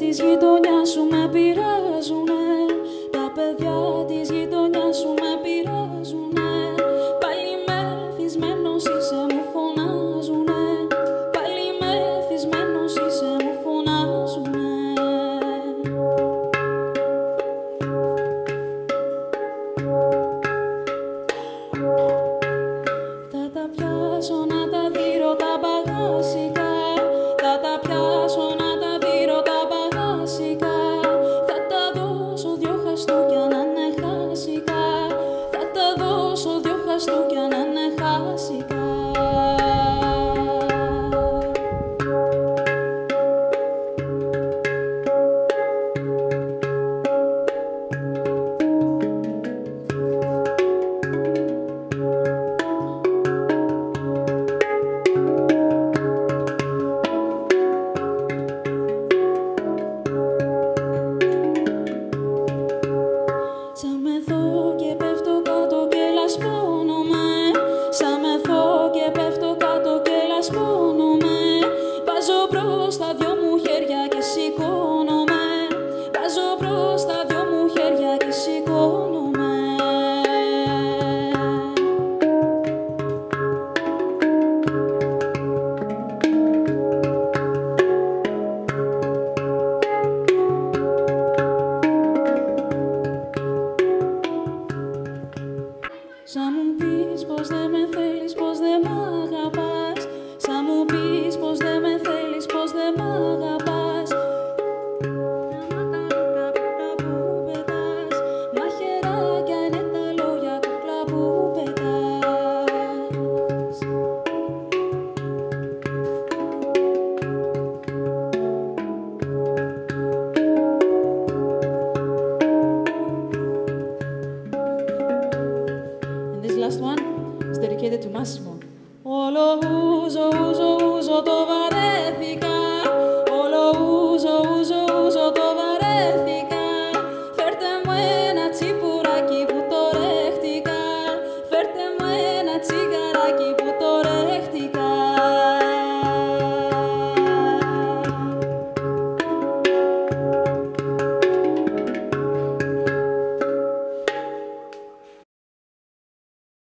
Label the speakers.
Speaker 1: της γειτονιάς σου με πειράζουνε. Τα παιδιά της γειτονιάς σου με πειράζουνε. Πάλι μεθυσμένος είσαι μου φωνάζουνε. Πάλι μεθυσμένος είσαι μου φωνάζουνε. Θα τα πιάσω να τα δείρω τα μπαγάσικα. Θα τα πιάσω να τα δείρω τα μπαγάσικα. Θα τα δώσω δυο χαστούκια να είναι χάσικα. Θα τα δώσω δυο χαστούκια να είναι χάσικα. Σαν μεθώ και πέφτω κάτω και λασπώνομαι. Σαν μεθώ και πέφτω κάτω και λασπώνομαι. Βάζω μπρος τα δυο μου χέρια και σηκώνομαι. Βάζω μπρος τα δυο μου χέρια και σηκώνομαι. Σαν μου πεις πως δεν με θέλεις, πως δεν μ' αγαπάς. Σαν μου πεις πως δεν με θέλεις, πως δεν μ' αγαπάς. Που πετάς, μαχαιράκια είναι τα λόγια κούκλα που πετάς. Last one is dedicated to Massimo. Όλο ούζω, ούζω, ούζω το